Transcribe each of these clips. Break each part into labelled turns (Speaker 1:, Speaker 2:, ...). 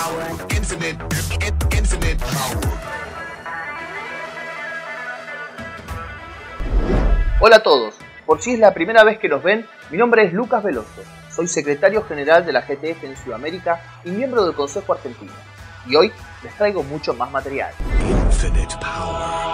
Speaker 1: Infinite power.
Speaker 2: Hola a todos, por si es la primera vez que nos ven, mi nombre es Lucas Veloso, soy secretario general de la GTF en Sudamérica y miembro del Consejo Argentino, y hoy les traigo mucho más material.
Speaker 1: Infinite power.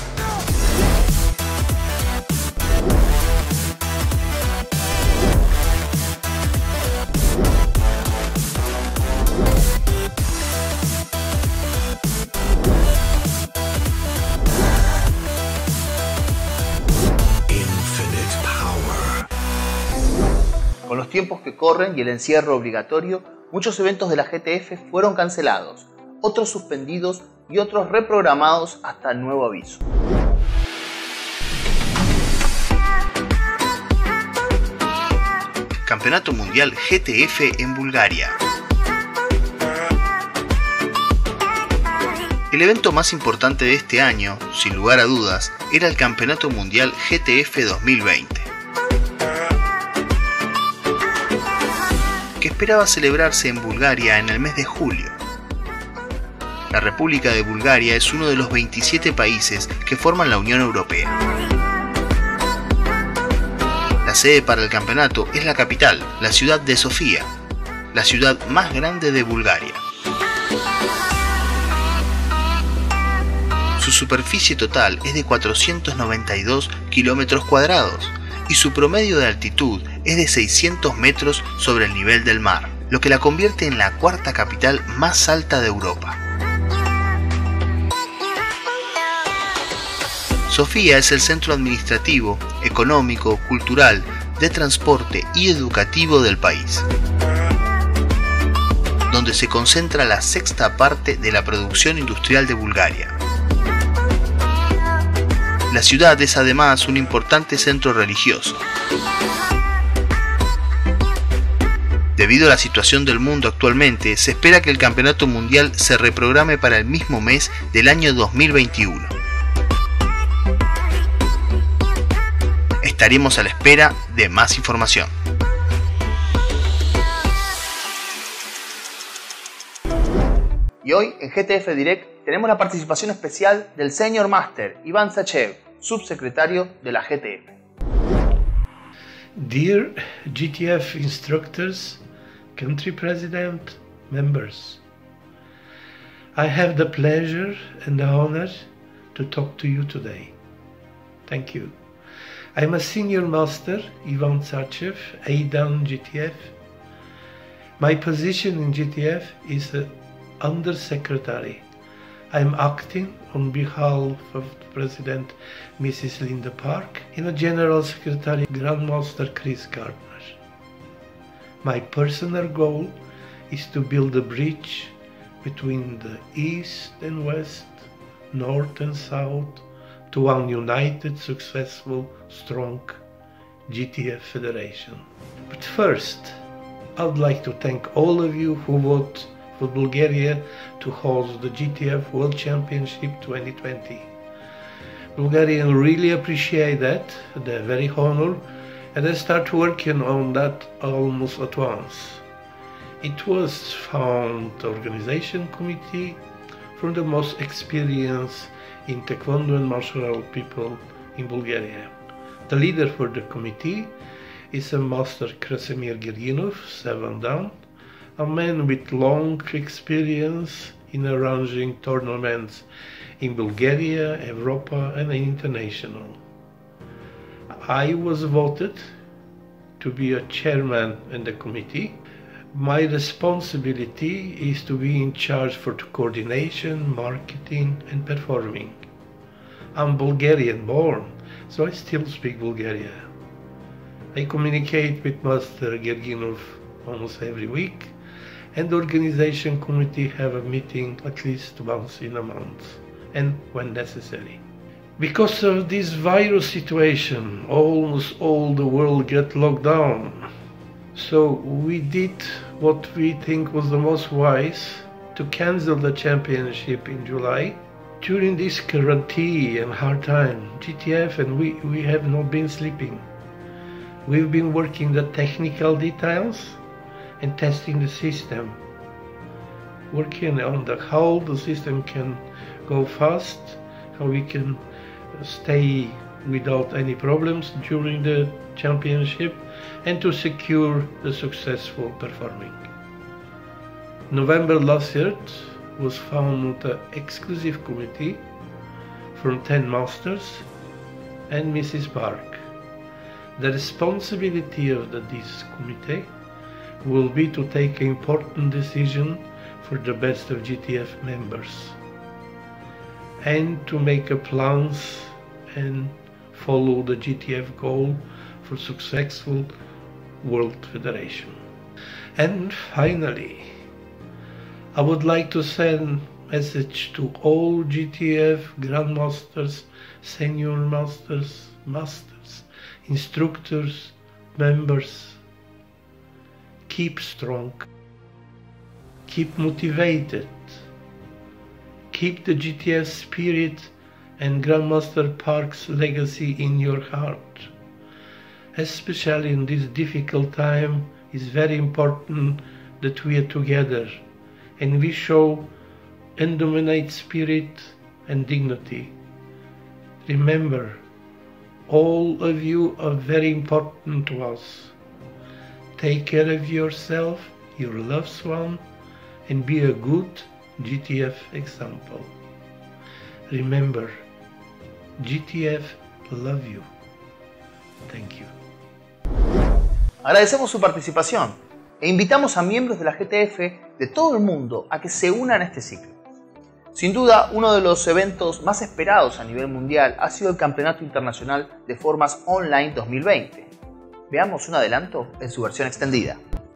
Speaker 2: Con los tiempos que corren y el encierro obligatorio, muchos eventos de la GTF fueron cancelados, otros suspendidos y otros reprogramados hasta nuevo aviso.
Speaker 3: Campeonato Mundial GTF en Bulgaria. El evento más importante de este año, sin lugar a dudas, era el Campeonato Mundial GTF 2020. Que esperaba celebrarse en Bulgaria en el mes de julio. La República de Bulgaria es uno de los 27 países que forman la Unión Europea. La sede para el campeonato es la capital, la ciudad de Sofía, la ciudad más grande de Bulgaria. Su superficie total es de 492 kilómetros cuadrados y su promedio de altitud es de 600 metros sobre el nivel del mar, lo que la convierte en la cuarta capital más alta de Europa. Sofía es el centro administrativo, económico, cultural, de transporte y educativo del país, donde se concentra la sexta parte de la producción industrial de Bulgaria. La ciudad es además un importante centro religioso. Debido a la situación del mundo actualmente, se espera que el Campeonato Mundial se reprograme para el mismo mes del año 2021. Estaremos a la espera de más información.
Speaker 2: Y hoy en GTF Direct tenemos la participación especial del Senior Master Iván Zachev, subsecretario de la GTF.
Speaker 4: Dear GTF instructors, country president, members, I have the pleasure and the honor to talk to you today. Thank you. I'm a senior master, Ivan Zachev, ADAN GTF. My position in GTF is Undersecretary. I'm acting on behalf of President Mrs. Linda Park and the General Secretary Grandmaster Chris Gardner. My personal goal is to build a bridge between the East and West, North and South, to one united, successful, strong GTF Federation. But first, I would like to thank all of you who voted for Bulgaria to host the GTF World Championship 2020. Bulgarians really appreciate that, they're very honored, and they start working on that almost at once. It was found organization committee from the most experienced in Taekwondo and martial art people in Bulgaria. The leader for the committee is a Master Krasimir Gerginov, 7 Dan, a man with long experience in arranging tournaments in Bulgaria, Europa and international. I was voted to be a chairman in the committee. My responsibility is to be in charge for the coordination, marketing and performing. I'm Bulgarian born, so I still speak Bulgaria. I communicate with Master Gerginov almost every week, and the organization committee have a meeting at least once in a month, and when necessary. Because of this virus situation, almost all the world get locked down. So we did what we think was the most wise, to cancel the championship in July. During this quarantine and hard time, GTF and we have not been sleeping. We've been working the technical details and testing the system. working on how the system can go fast, how we can stay without any problems during the championship, and to secure the successful performing. November last year was found an exclusive committee from 10 masters and Mrs. Park. The responsibility of this committee will be to take important decision for the best of GTF members and to make plans and follow the GTF goal for successful World Federation. And finally, I would like to send a message to all GTF Grandmasters, Senior Masters, instructors, members. Keep strong, keep motivated, keep the GTF spirit and Grandmaster Park's legacy in your heart. Especially in this difficult time, it's very important that we are together and we show indomitable spirit and dignity. Remember, all of you are very important to us. Take care of yourself, your loved one, and be a good GTF example. Remember, GTF love you. Thank you.
Speaker 2: Agradecemos su participación e invitamos a miembros de la GTF de todo el mundo a que se unan a este ciclo. Sin duda, uno de los eventos más esperados a nivel mundial ha sido el Campeonato Internacional de Formas Online 2020. Veamos un adelanto en su versión extendida.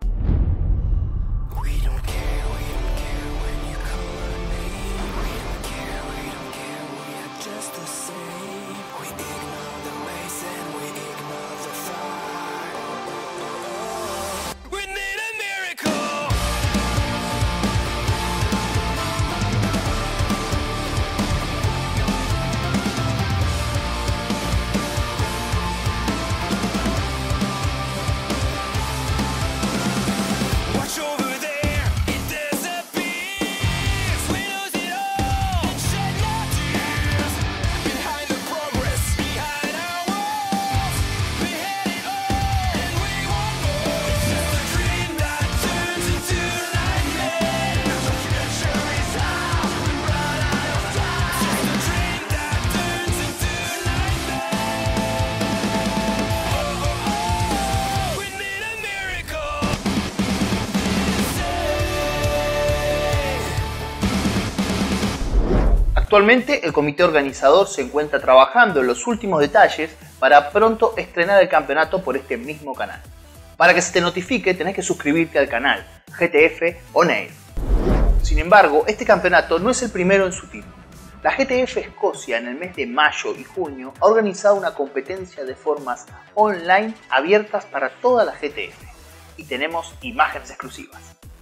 Speaker 2: Actualmente el comité organizador se encuentra trabajando en los últimos detalles para pronto estrenar el campeonato por este mismo canal. Para que se te notifique tenés que suscribirte al canal GTF On Air. Sin embargo, este campeonato no es el primero en su tipo. La GTF Escocia en el mes de mayo y junio ha organizado una competencia de formas online abiertas para toda la GTF y tenemos imágenes exclusivas.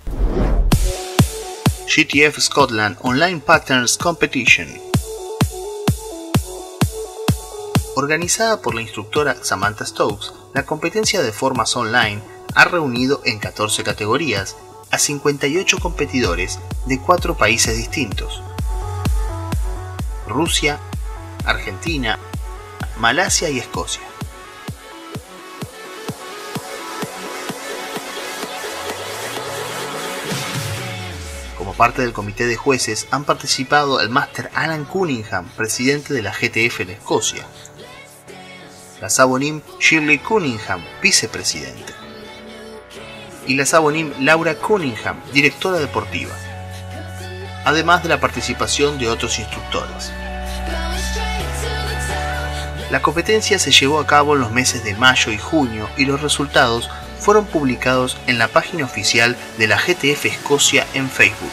Speaker 3: GTF Scotland Online Patterns Competition. Organizada por la instructora Samantha Stokes, la competencia de formas online ha reunido en 14 categorías a 58 competidores de 4 países distintos: Rusia, Argentina, Malasia y Escocia. Como parte del comité de jueces han participado el máster Alan Cunningham, presidente de la GTF en Escocia, la Sabonim Shirley Cunningham, vicepresidente, y la Sabonim Laura Cunningham, directora deportiva, además de la participación de otros instructores. La competencia se llevó a cabo en los meses de mayo y junio y los resultados fueron publicados en la página oficial de la GTF Escocia en Facebook.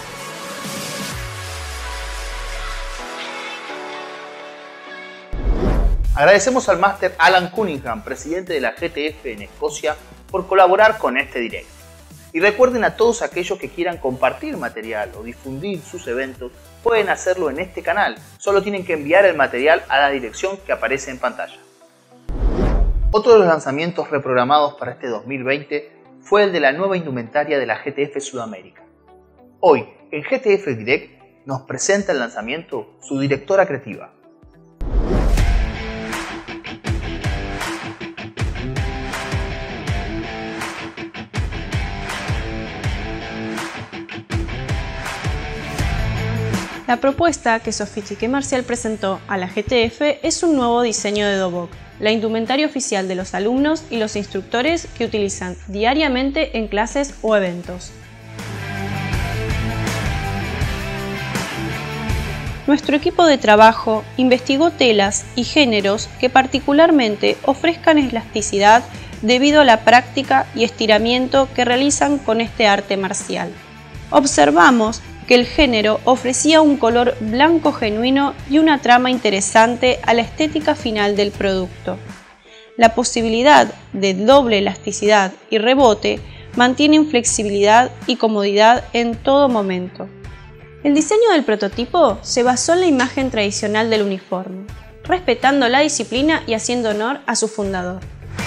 Speaker 2: Agradecemos al máster Alan Cunningham, presidente de la GTF en Escocia, por colaborar con este directo. Y recuerden a todos aquellos que quieran compartir material o difundir sus eventos, pueden hacerlo en este canal. Solo tienen que enviar el material a la dirección que aparece en pantalla. Otro de los lanzamientos reprogramados para este 2020 fue el de la nueva indumentaria de la GTF Sudamérica. Hoy, en GTF Direct, nos presenta el lanzamiento su directora creativa.
Speaker 5: La propuesta que Sophistiqué Marcial presentó a la GTF es un nuevo diseño de Dobok, la indumentaria oficial de los alumnos y los instructores que utilizan diariamente en clases o eventos. Nuestro equipo de trabajo investigó telas y géneros que particularmente ofrezcan elasticidad debido a la práctica y estiramiento que realizan con este arte marcial. Observamos que el género ofrecía un color blanco genuino y una trama interesante a la estética final del producto. La posibilidad de doble elasticidad y rebote mantienen flexibilidad y comodidad en todo momento. El diseño del prototipo se basó en la imagen tradicional del uniforme, respetando la disciplina y haciendo honor a su fundador.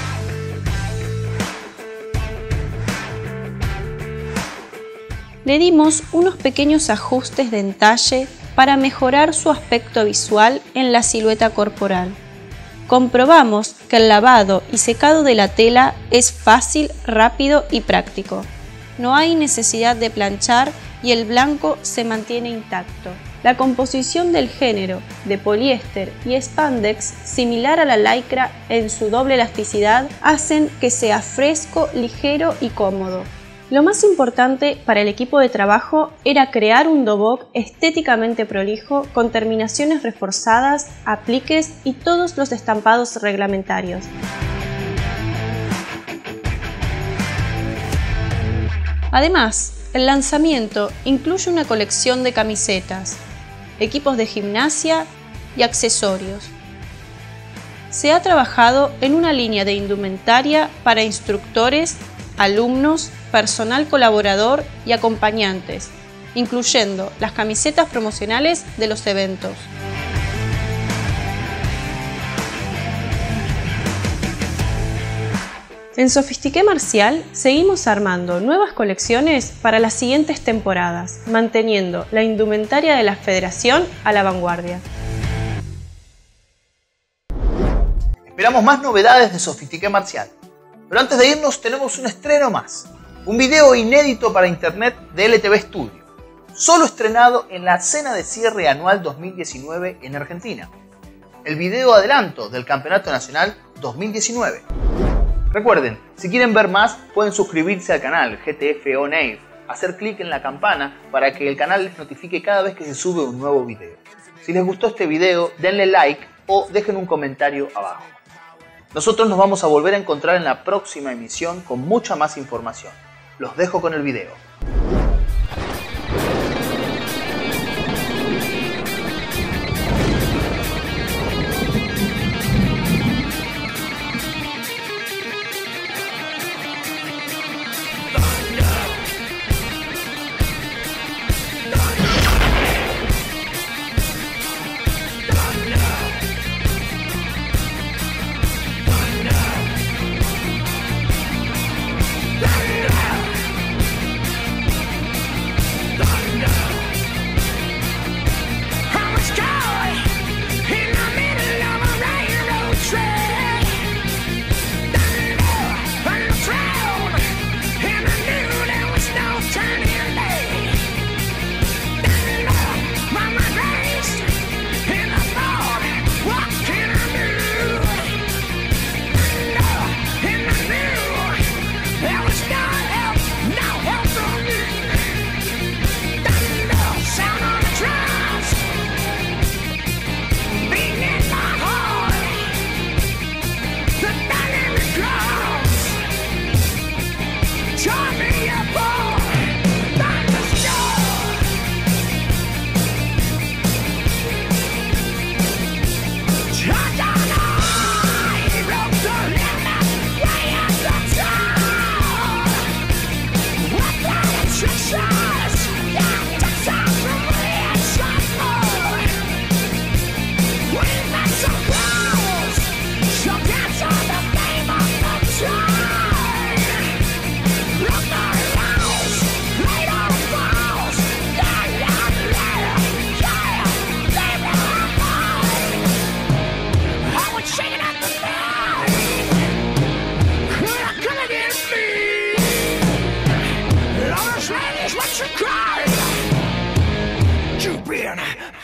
Speaker 5: Le dimos unos pequeños ajustes de entalle para mejorar su aspecto visual en la silueta corporal. Comprobamos que el lavado y secado de la tela es fácil, rápido y práctico. No hay necesidad de planchar y el blanco se mantiene intacto. La composición del género de poliéster y spandex, similar a la lycra en su doble elasticidad, hacen que sea fresco, ligero y cómodo. Lo más importante para el equipo de trabajo era crear un dobok estéticamente prolijo con terminaciones reforzadas, apliques y todos los estampados reglamentarios. Además, el lanzamiento incluye una colección de camisetas, equipos de gimnasia y accesorios. Se ha trabajado en una línea de indumentaria para instructores, alumnos, personal colaborador y acompañantes, incluyendo las camisetas promocionales de los eventos. En Sophistiqué Marcial seguimos armando nuevas colecciones para las siguientes temporadas, manteniendo la indumentaria de la Federación a la vanguardia.
Speaker 2: Esperamos más novedades de Sophistiqué Marcial, pero antes de irnos tenemos un estreno más. Un video inédito para internet de LTV Studio, solo estrenado en la cena de cierre anual 2019 en Argentina. El video adelanto del Campeonato Nacional 2019. Recuerden, si quieren ver más, pueden suscribirse al canal GTF On Air, hacer clic en la campana para que el canal les notifique cada vez que se sube un nuevo video. Si les gustó este video, denle like o dejen un comentario abajo. Nosotros nos vamos a volver a encontrar en la próxima emisión con mucha más información. Los dejo con el video.
Speaker 6: Look around.
Speaker 1: you cry. You've been